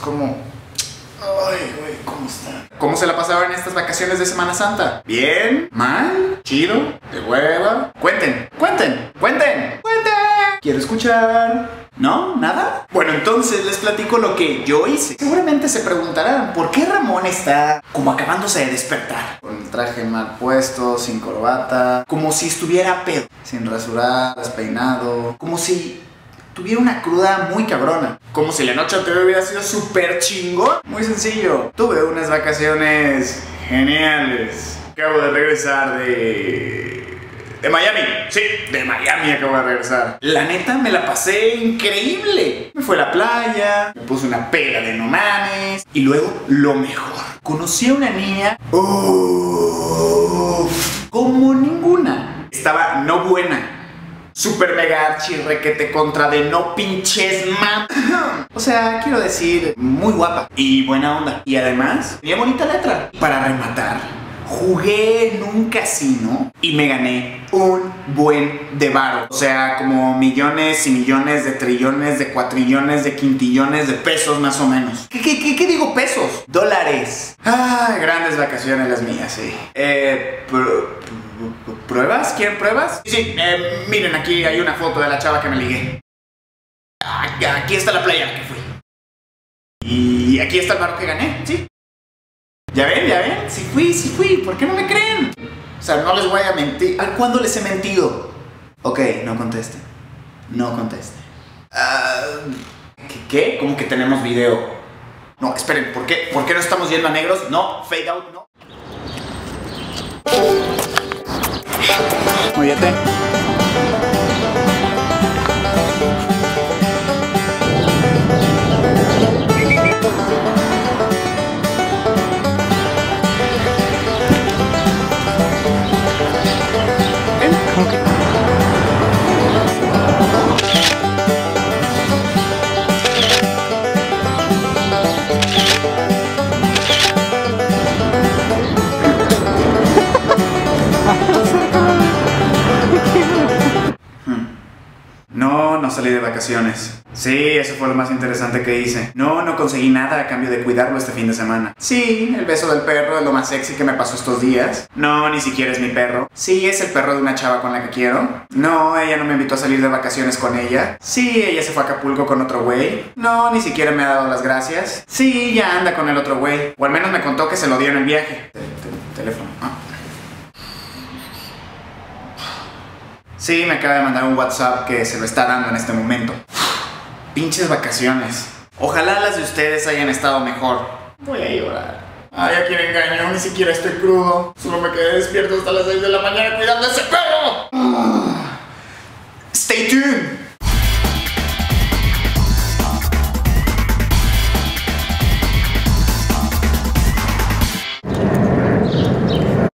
como... Ay, güey, ¿cómo está? ¿Cómo se la pasaron en estas vacaciones de Semana Santa? ¿Bien? ¿Mal? ¿Chido? ¿De hueva? Cuenten. Quiero escuchar. ¿No? ¿Nada? Bueno, entonces les platico lo que yo hice. Seguramente se preguntarán, ¿por qué Ramón está como acabándose de despertar? Con el traje mal puesto, sin corbata, como si estuviera pedo, sin rasurar, despeinado, como si tuviera una cruda muy cabrona, como si la noche anterior hubiera sido súper chingón. Muy sencillo, tuve unas vacaciones geniales. Acabo de regresar de Miami. Sí, de Miami acabo de regresar. La neta me la pasé increíble. Me fui a la playa, me puse una peda de no mames. Y luego, lo mejor, conocí a una niña como ninguna. Estaba no buena, super mega archi requete contra de no pinches mam. O sea, quiero decir, muy guapa y buena onda. Y además, tenía bonita letra. Para rematar, jugué en un casino y me gané un buen de varo. O sea, como millones y millones de trillones, de cuatrillones, de quintillones de pesos más o menos. ¿Qué digo pesos? Dólares. Ay, grandes vacaciones las mías, sí. ¿Pruebas? ¿Quieren pruebas? Sí, miren, aquí hay una foto de la chava que me ligué. Aquí está la playa a la que fui. Y aquí está el varo que gané, ¿sí? ¿Ya ven? Sí fui. ¿Por qué no me creen? O sea, no les voy a mentir. ¿Cuándo les he mentido? Ok, no conteste. ¿Qué? ¿Cómo que tenemos video? No, esperen, ¿por qué no estamos yendo a negros? No, fade out, no. Óyete. No salí de vacaciones. Sí, eso fue lo más interesante que hice. No conseguí nada a cambio de cuidarlo este fin de semana. Sí, el beso del perro es lo más sexy que me pasó estos días. No, ni siquiera es mi perro. Sí, es el perro de una chava con la que quiero. No, ella no me invitó a salir de vacaciones con ella. Sí, ella se fue a Acapulco con otro güey. No, ni siquiera me ha dado las gracias. Sí, ya anda con el otro güey. O al menos me contó que se lo dio en el viaje. Teléfono. Sí, me acaba de mandar un WhatsApp que se lo está dando en este momento. Pinches vacaciones. Ojalá las de ustedes hayan estado mejor. Voy a llorar. Ay, a quien engañó, ni siquiera estoy crudo. Solo me quedé despierto hasta las 6 de la mañana cuidando a ese perro. Stay tuned.